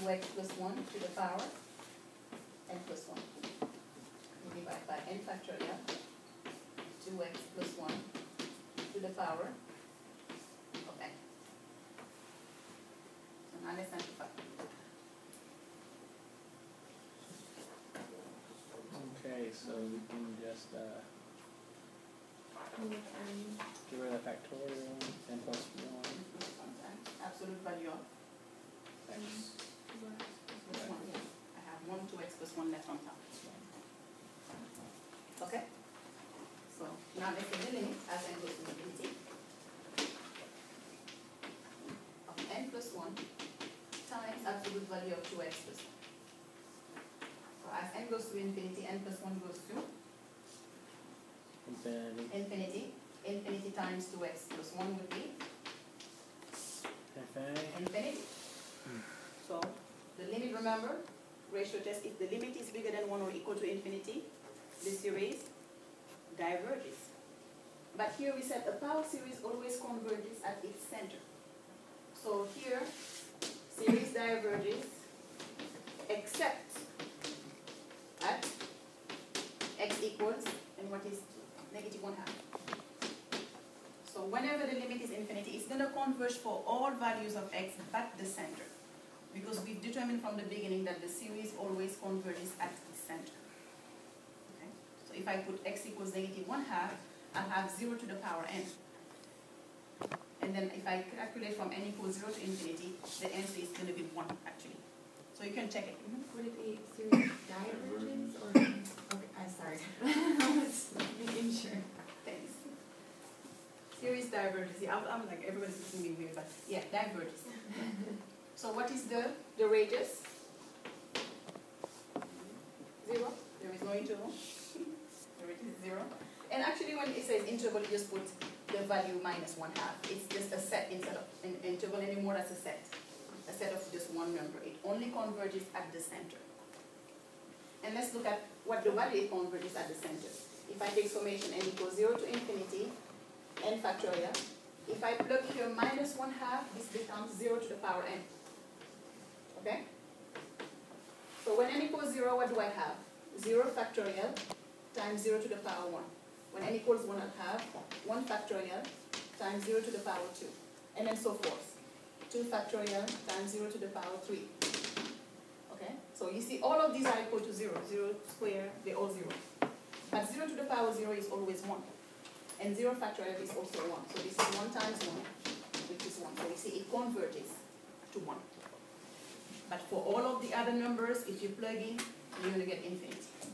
2x plus 1 to the power n plus 1. We divide by n factorial, 2x plus 1 to the power of n. So now let's simplify. Okay, so we can just get rid of the factorial, n plus 1. Absolute value of x plus 1. Yeah. I have 1, 2x plus 1 left on top. Okay? So now let's get the limit as n goes to infinity of n plus 1 times absolute value of 2x plus 1. So as n goes to infinity, n plus 1 goes to Infinity. infinity. Infinity times 2x plus 1 would be infinity. So the limit, remember, ratio test, if the limit is bigger than 1 or equal to infinity, the series diverges. But here we said a power series always converges at its center. So here, series diverges except at x equals, and what is negative 1/2. So whenever the limit is infinity, it's going to converge for all values of x but the center. Because we've determined from the beginning that the series always converges at its center. Okay? So if I put x equals negative 1/2, I'll have 0 to the power n. And then if I calculate from n equals 0 to infinity, the answer is going to be 1 actually. So you can check it. Would it be series divergence or? Okay, I'm sorry. I was making sure. Thanks. Series divergence. Yeah, I'm like, everybody's looking at me weird, but yeah, divergence. So what is the radius? 0. There is no interval. The radius is 0. And actually when it says interval, you just put the value minus 1/2. It's just a set instead of an interval anymore, that's a set. A set of just one number. It only converges at the center. And let's look at what the value it converges at the center. If I take summation n equals 0 to infinity, n factorial, if I plug here minus 1/2, this becomes 0 to the power n. Okay? So when n equals 0, what do I have? 0 factorial times 0 to the power 1. When n equals 1, I'll have 1 factorial times 0 to the power 2. And then so forth. 2 factorial times 0 to the power 3. Okay? So you see all of these are equal to 0. 0 square, they're all 0. But 0 to the power 0 is always 1. And 0 factorial is also 1. So this is 1 times 1, which is 1. So you see it converges to 1. But for all of the other numbers, if you plug in, you're going to get infinity.